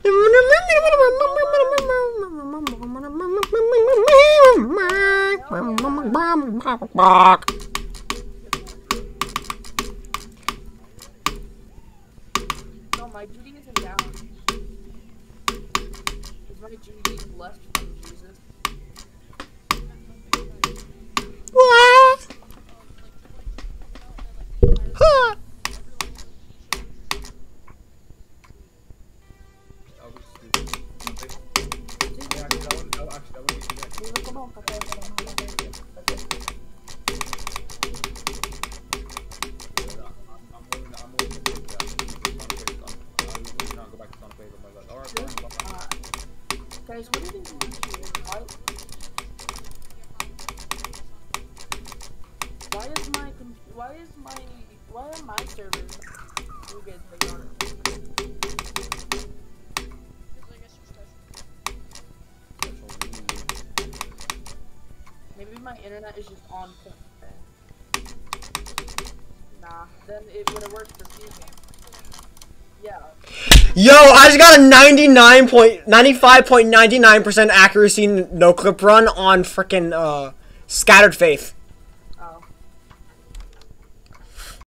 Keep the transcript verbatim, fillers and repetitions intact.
No, my G D isn't down. Is my G D left from Jesus? What? Huh. Guys, what do you think we should do? Why, why is my com- why is my why are my servers you guys they are? Maybe my internet is just on point. Nah, then it would have worked for Fusion. Yeah. Yo, I just got a ninety-nine point ninety-five point nine nine percent accuracy no clip run on frickin' uh Scattered Faith.